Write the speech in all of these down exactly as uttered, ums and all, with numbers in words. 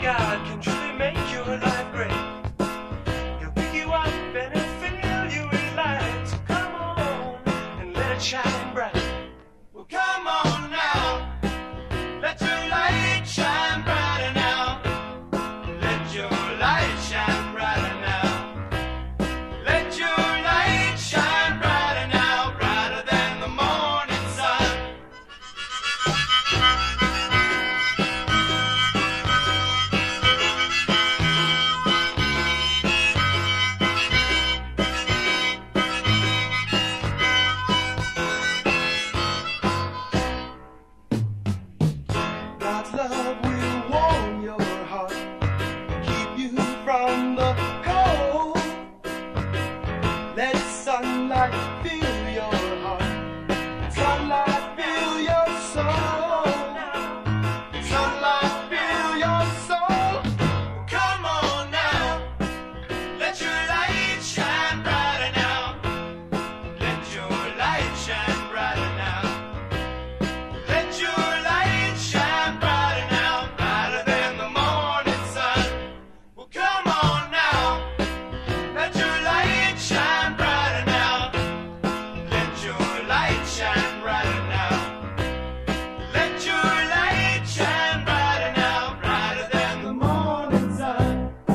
God can truly make your life great. He'll pick you up and he'll fill you with light. So come on and let it shine bright. Well, come on now, let your light shine brighter now. Let your light shine brighter now. Let your light shine brighter now, brighter than the morning sun. God's love will warm your heart, keep you from the cold. Let sunlight fill your heart, sunlight fill your soul, sunlight fill your soul. Come on now, let your light shine brighter now. Let your light shine brighter now. Let your light shine brighter now, brighter than the morning sun. Well, come on now, let your light shine brighter now. Let your light shine brighter now. Let your light shine brighter now, brighter than the morning sun.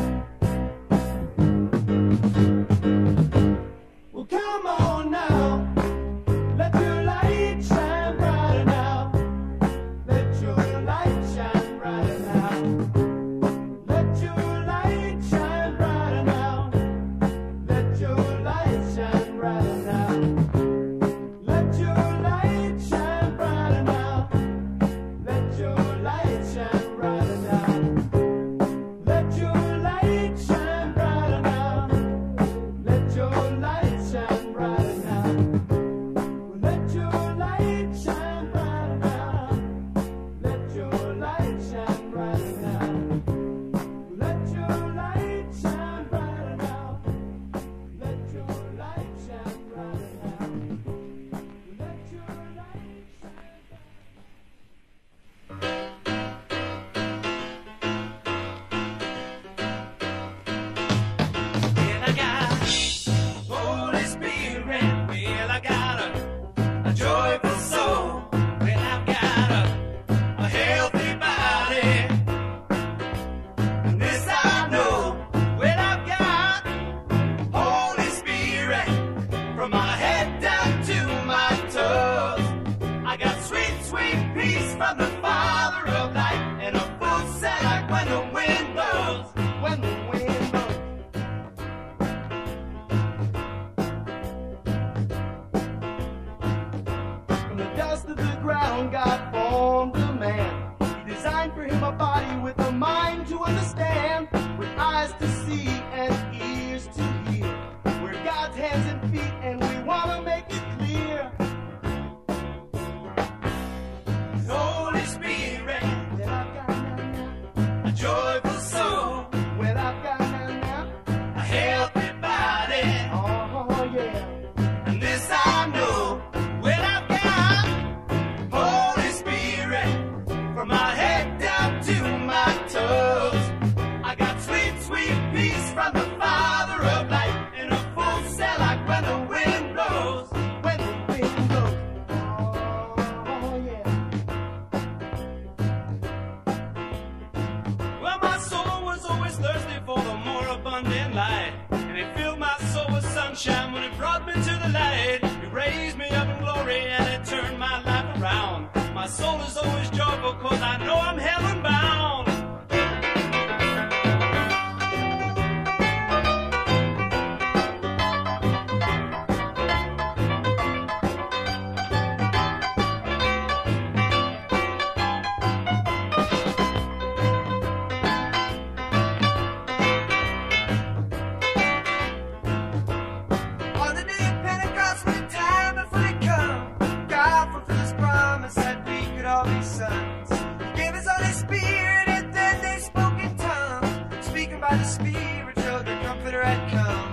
Well, come on now, let your light shine brighter now. Let your light shine brighter now. Let your light shine brighter now. Let your light shine brighter now. Let your light shine brighter now. Let your light shine brighter now. Let your light shine brighter now. Let your light shine brighter now. Let your light shine brighter now. Let your light shine brighter now. Let your light shine brighter now. Let your light shine brighter now. Let your light Well, I got Holy Spirit. Well, I got a, a joyful soul. Well, I've got a, a healthy body. And this I know. Well, I've got Holy Spirit from my head down to my toes. I got sweet, sweet peace from the Father of light, and a full set like when the wind blows. When the wind blows. From the dust of the ground, God formed a man. He designed for him a body with a mind to understand, with eyes to see and ears to hear. We're God's hands and feet, and we want to make it clear. Holy Spirit, that I've got now, now. A joyful soul. Well, I've got now, now. A healthy body. Oh, yeah. And this I know. Well, I've got Holy Spirit from my head down to my toes. I got sweet, sweet peace from the Father of light, and a full set like when the wind blows. When the wind blows. Oh, yeah. Well, my soul was always thirsty for the more abundant light, and it filled my soul with sunshine when it brought me to the light. It raised me up in glory and it turned my life around. My soul is always joyful cause I know I'm heaven bound. On the day of Pentecost, when the time had fully come, God fulfilled His promise that we could all be sons. He gave His Holy Spirit, and then they spoke in tongues. Speaking by the Spirit, showed the Comforter had come.